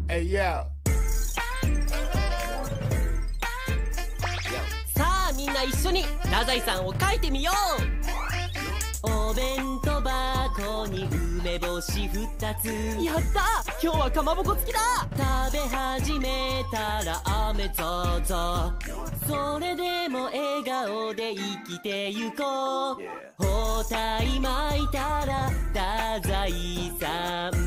Hey, yo. さあみんな一緒に太宰さんを書いてみよう。お弁当箱に梅干し2つ。やった、今日はかまぼこ付きだ。食べ始めたら雨ざざ、それでも笑顔で生きてゆこう。包帯巻いたら太宰さん